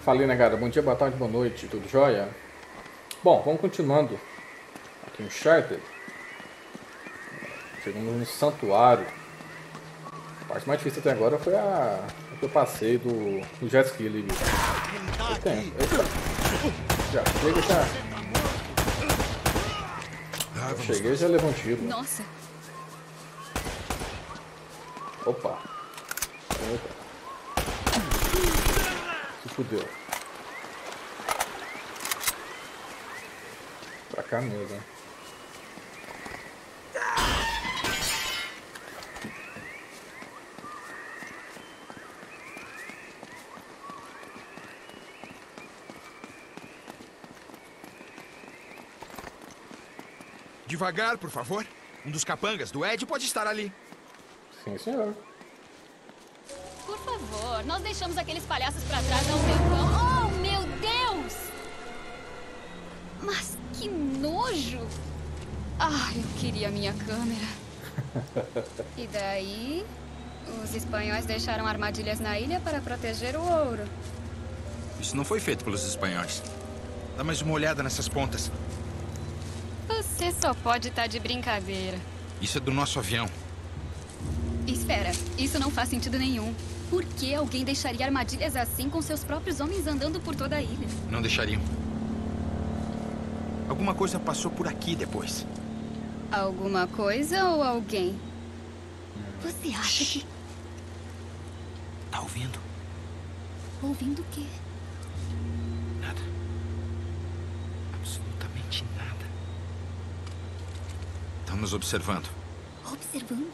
Falei, né, cara? Bom dia, boa tarde, boa noite, tudo jóia? Bom, vamos continuando aqui no Uncharted. Chegamos no santuário. A parte mais difícil até agora foi a que eu passei do jet ski ali. Eu tenho. Já chega, já. Eu cheguei e já levou um tiro. Nossa. Opa. Se fudeu. Pra cá mesmo, né? Devagar, por favor. Um dos capangas do Ed pode estar ali. Sim, senhor. Por favor, nós deixamos aqueles palhaços pra trás há um tempão. Oh, meu Deus! Mas que nojo! Ah, eu queria a minha câmera. E daí, os espanhóis deixaram armadilhas na ilha para proteger o ouro. Isso não foi feito pelos espanhóis. Dá mais uma olhada nessas pontas. Você só pode estar de brincadeira. Isso é do nosso avião. Espera, isso não faz sentido nenhum. Por que alguém deixaria armadilhas assim com seus próprios homens andando por toda a ilha? Não deixariam. Alguma coisa passou por aqui depois. Alguma coisa ou alguém? Você acha que... Tá ouvindo? Ouvindo o quê? Nada. Absolutamente nada. Estão nos observando. Observando?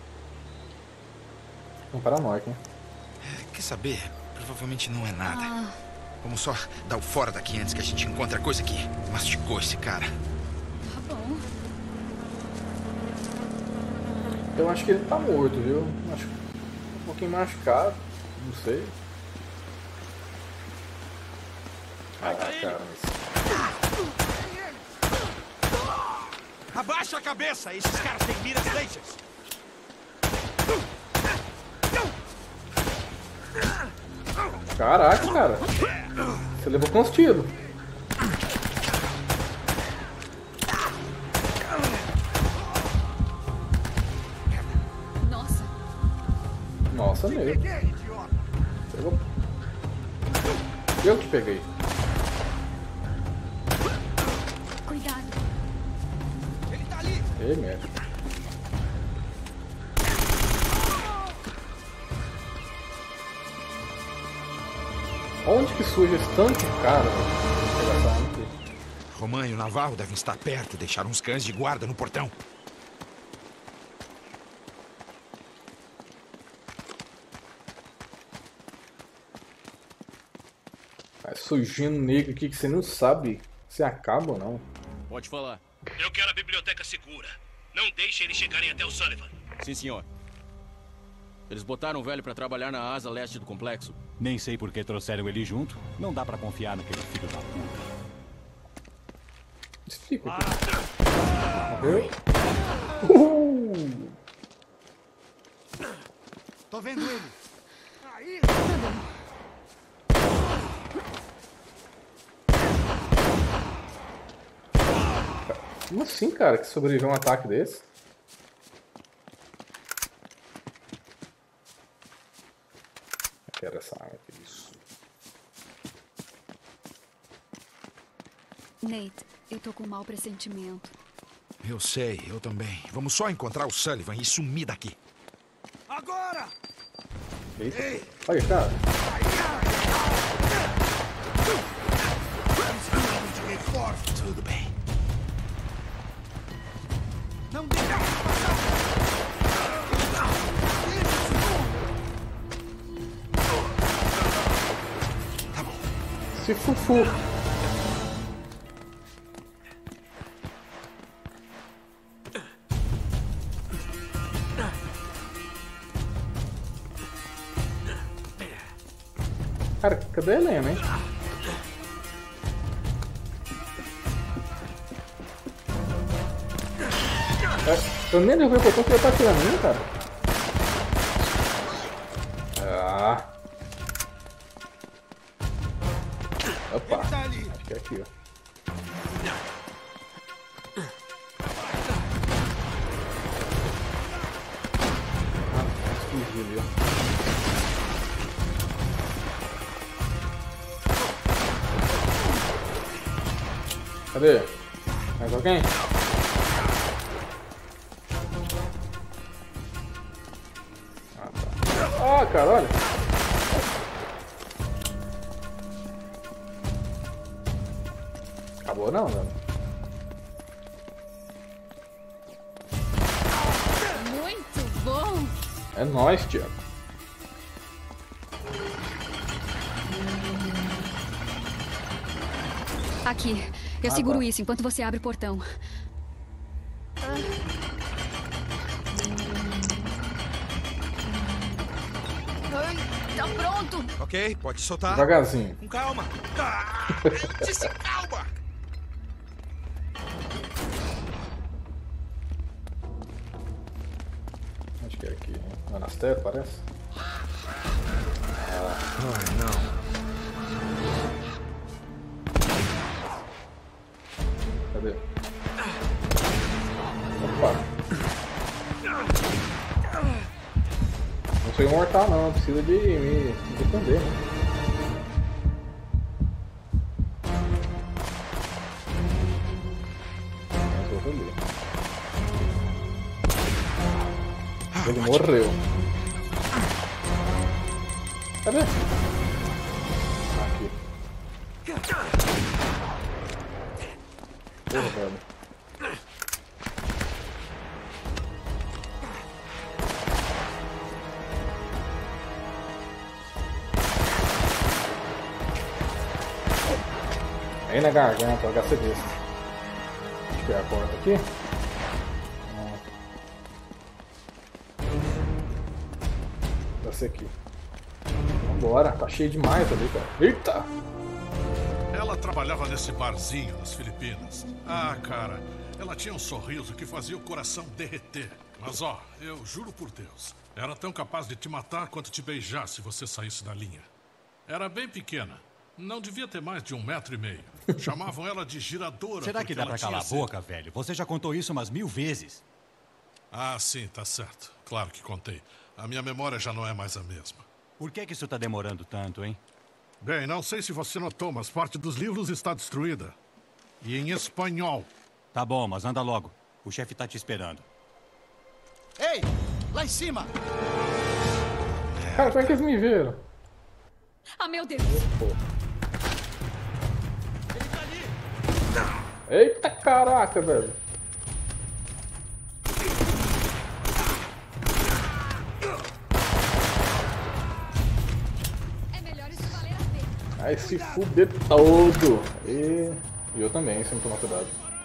Um paranoico, hein? Quer saber? Provavelmente não é nada. Vamos só dar o fora daqui antes que a gente encontre a coisa que mastigou esse cara. Tá bom. Eu acho que ele tá morto, viu? Acho um pouquinho machucado. Não sei. Ah, cara, mas... Abaixa a cabeça! Esses caras têm miras lasers! Caraca, cara. Você levou quantos tiros? Nossa. Nossa, mesmo. Pegou. Eu que peguei. Cuidado. Ele tá ali! Ei, merda. Onde que surge esse tanto de cara? Roman e o Navarro devem estar perto. Deixaram uns cães de guarda no portão. Vai surgindo negro aqui que você não sabe se acaba ou não. Pode falar. Eu quero a biblioteca segura. Não deixe eles chegarem até o Sullivan. Sim, senhor. Eles botaram o velho pra trabalhar na asa leste do complexo. Nem sei por que trouxeram ele junto. Não dá pra confiar naquele filho da puta. Explica aqui. Morreu? Tô vendo ele. Como assim, cara, que sobreviveu a um ataque desse? Eu quero essa arma aqui. Isso. Nate, eu tô com um mau pressentimento. Eu sei, eu também. Vamos só encontrar o Sullivan e sumir daqui. Agora! Eita. Olha, cara. Tudo bem. Não deixa Tá bom. Se fufu. Cara, cadê a Helena, hein? Eu nem derrubei o botão que ele tá atirando em mim, cara. que é aqui, ó. Fugir ali, ó. Cadê? Mais alguém? Ah, tá. Ah, cara, olha. Acabou não, velho? Muito bom! É nóis, Tiago. Aqui, eu seguro tá. isso enquanto você abre o portão. Ai, tá pronto! Ok, pode soltar. Devagarzinho. Com calma. Ah, eu disse calma. Acho que é aqui, hein? Monastério, parece? Ai, não. Cadê? Opa! Não sou imortal não, precisa de me defender, né? Mas eu vou ler. Ele morreu. Cadê? Aqui. Porra, velho. Aí na garganta, o HCV. Acho que é a porta aqui. Vai ser aqui. Vambora, tá cheio demais ali, cara. Eita! Ela trabalhava nesse barzinho nas Filipinas. Ah, cara, ela tinha um sorriso que fazia o coração derreter. Mas ó, eu juro por Deus, era tão capaz de te matar quanto te beijar se você saísse da linha. Era bem pequena. Não devia ter mais de 1,5 metros. Chamavam ela de giradora. Será que dá pra calar a boca, velho? Você já contou isso umas 1000 vezes. Ah, sim, tá certo. Claro que contei. A minha memória já não é mais a mesma. Por que isso tá demorando tanto, hein? Bem, não sei se você notou, mas parte dos livros está destruída. E em espanhol. Tá bom, mas anda logo. O chefe tá te esperando. Ei, lá em cima. Cara, como é que eles me viram? Ah, meu Deus! Eita caraca, velho. É melhor isso valer a pena. Vai se fuder todo. E eu também, se não tomar cuidado.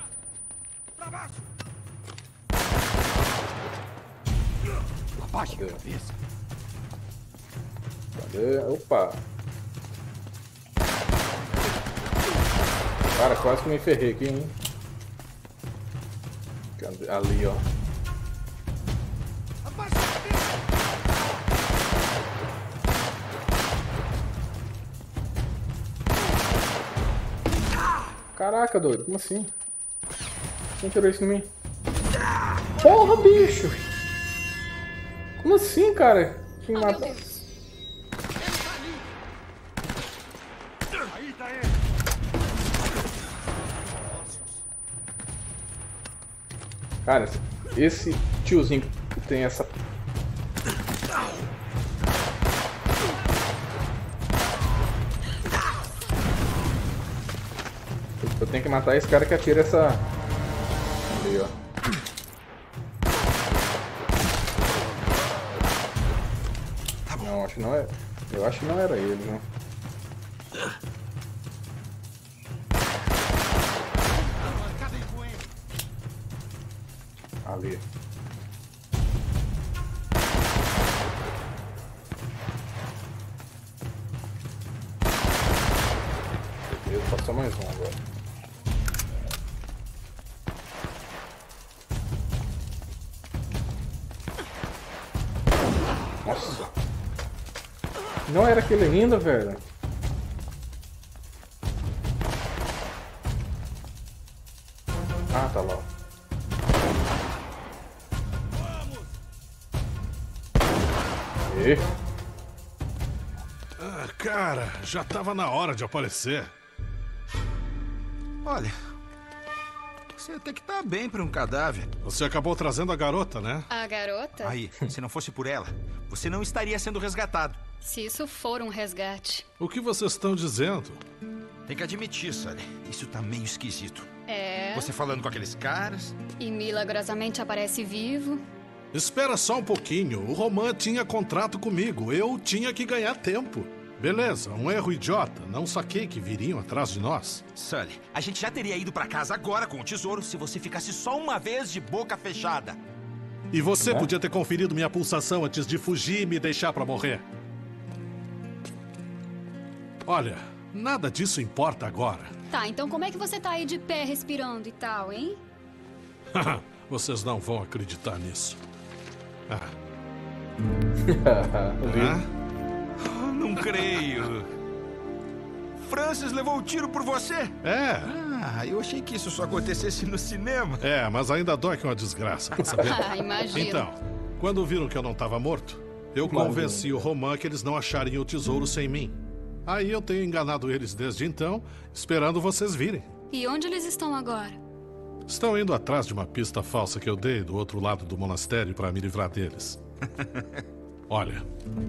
Abaixa a cabeça. Cadê? Opa. Cara, quase que me ferrei aqui, hein? Cadê? Ali, ó. Caraca, doido, como assim? Quem tirou isso em mim? Porra, bicho! Como assim, cara? Quem matou? Cara, esse tiozinho que tem essa... Eu tenho que matar esse cara que atira essa... Ali, ó. Não, acho que não é... Eu acho que não era ele, né? Ali. Beleza, passou mais um agora. Nossa. Não era aquele ainda, velho. tá lá. E? Ah, cara, já tava na hora de aparecer. Olha, você até que tá bem pra um cadáver. Você acabou trazendo a garota, né? A garota? Aí, se não fosse por ela, você não estaria sendo resgatado. Se isso for um resgate. O que vocês estão dizendo? Tem que admitir, Sully, isso tá meio esquisito. É. Você falando com aqueles caras... E milagrosamente aparece vivo. Espera só um pouquinho. O Roman tinha contrato comigo. Eu tinha que ganhar tempo. Beleza, um erro idiota. Não saquei que viriam atrás de nós. Sully, a gente já teria ido pra casa agora com o tesouro se você ficasse só uma vez de boca fechada. E você podia ter conferido minha pulsação antes de fugir e me deixar pra morrer. Olha, nada disso importa agora. Tá, então como é que você tá aí de pé respirando e tal, hein? Vocês não vão acreditar nisso. Não creio. Francis levou o tiro por você? É. Ah, eu achei que isso só acontecesse no cinema. É, mas ainda dói que é uma desgraça, pra saber? Imagina. Então, quando viram que eu não estava morto, eu convenci o Roman que eles não achariam o tesouro sem mim. Aí eu tenho enganado eles desde então, esperando vocês virem. E onde eles estão agora? Estão indo atrás de uma pista falsa que eu dei do outro lado do monastério para me livrar deles. Olha,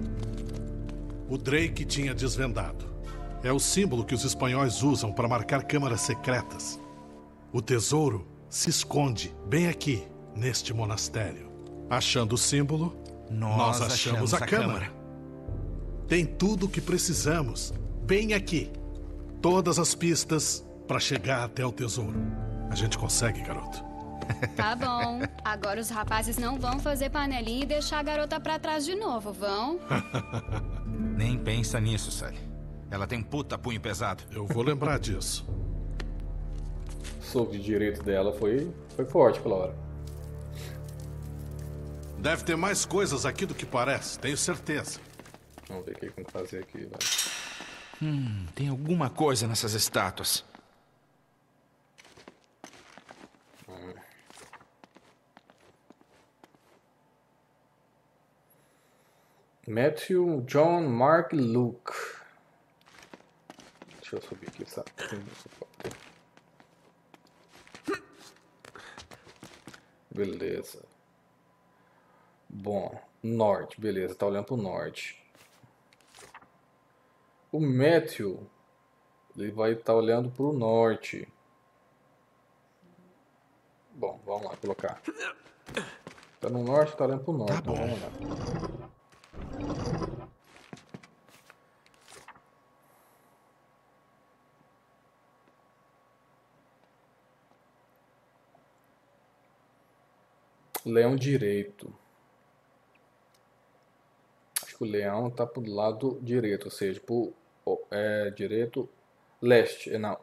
o Drake tinha desvendado. É o símbolo que os espanhóis usam para marcar câmaras secretas. O tesouro se esconde bem aqui, neste monastério. Achando o símbolo, nós achamos a câmara. Tem tudo o que precisamos, bem aqui. Todas as pistas para chegar até o tesouro. A gente consegue, garoto. Tá bom. Agora os rapazes não vão fazer panelinha e deixar a garota pra trás de novo, vão? Nem pensa nisso, Sully. Ela tem um puta punho pesado. Eu vou lembrar disso. O soco de direito dela foi forte pela hora. Deve ter mais coisas aqui do que parece, tenho certeza. Vamos ver o que tem que fazer aqui, velho. Tem alguma coisa nessas estátuas. Matthew, John, Mark, Luke. Deixa eu subir aqui, sabe? Beleza. Bom, norte, beleza, tá olhando pro norte. O Matthew, ele vai estar olhando pro norte. Bom, vamos lá colocar. Tá no norte, tá olhando pro norte. Tá bom. Então vamos lá. Leão direito. Acho que o leão tá pro lado direito, ou seja, pro direito leste, não.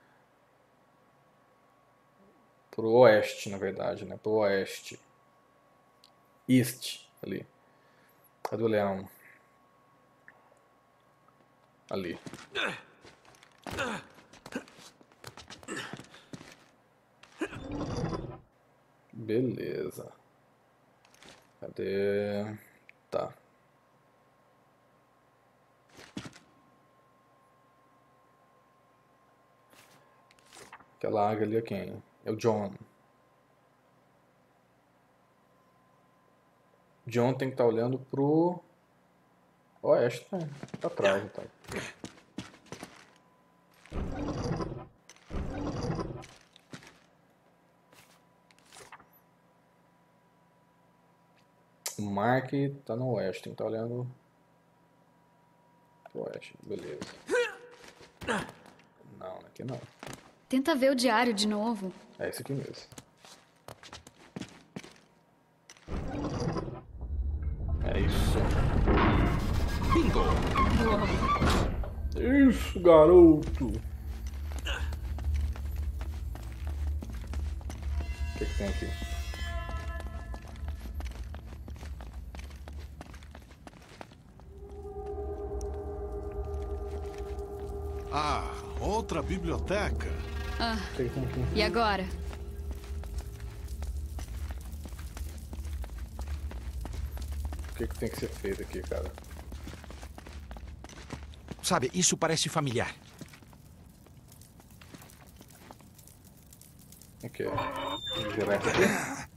Pro oeste, na verdade, né? Pro oeste. East, ali. Cadê o leão? Ali. Beleza. Cadê? Tá. Aquela águia ali é quem? É o John. John tem que estar olhando pro oeste, né? Tá atrás, então. O Mark tá no oeste, tem que estar olhando pro oeste, beleza. Não, aqui não. Tenta ver o diário de novo. É esse aqui mesmo. É isso. Bingo! Isso, garoto! O que tem aqui? Ah, outra biblioteca. Ah, O que tem aqui? e agora? que tem que ser feito aqui, cara? Sabe, isso parece familiar. Aqui, ó. Direto aqui.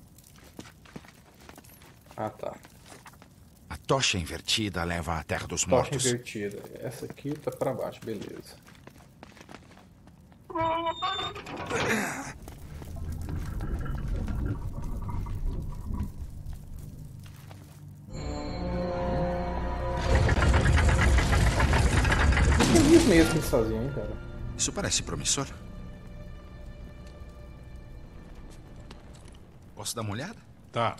Ah, tá. A tocha invertida leva à Terra dos Tocha Mortos. invertida. Essa aqui tá pra baixo, beleza. Eu fiz mesmo sozinho, hein, cara. Isso parece promissor. Posso dar uma olhada? Tá.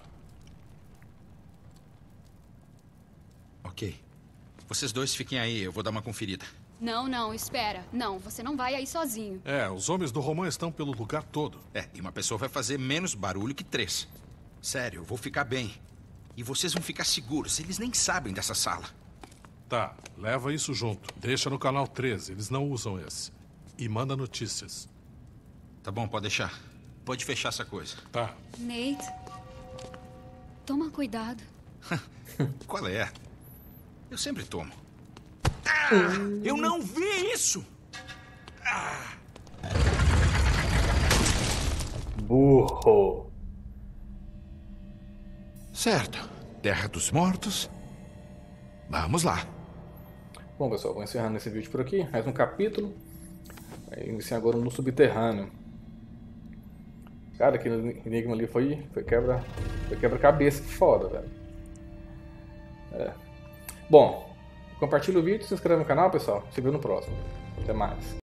Ok. Vocês dois fiquem aí, eu vou dar uma conferida. Não, não, espera. Não, você não vai aí sozinho. É, os homens do Romã estão pelo lugar todo. É, e uma pessoa vai fazer menos barulho que 3. Sério, eu vou ficar bem. E vocês vão ficar seguros, eles nem sabem dessa sala. Tá, leva isso junto. Deixa no canal 13, eles não usam esse. E manda notícias. Tá bom, pode deixar. Pode fechar essa coisa. Tá. Nate, toma cuidado. Qual é? Eu sempre tomo. Eu não vi isso! Burro. Certo. Terra dos Mortos. Vamos lá. Bom, pessoal, vou encerrando esse vídeo por aqui. Mais um capítulo. Aí, iniciando agora no subterrâneo. Cara, aquele enigma ali foi quebra-cabeça foda, velho. É. Bom, compartilha o vídeo, se inscreve no canal, pessoal. Se vê no próximo. Até mais.